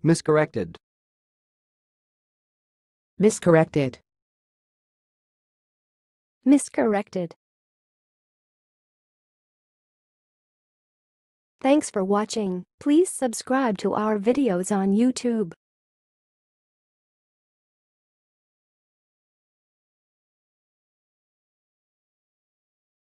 miscorrected, miscorrected, miscorrected. Thanks for watching. Please subscribe to our videos on YouTube.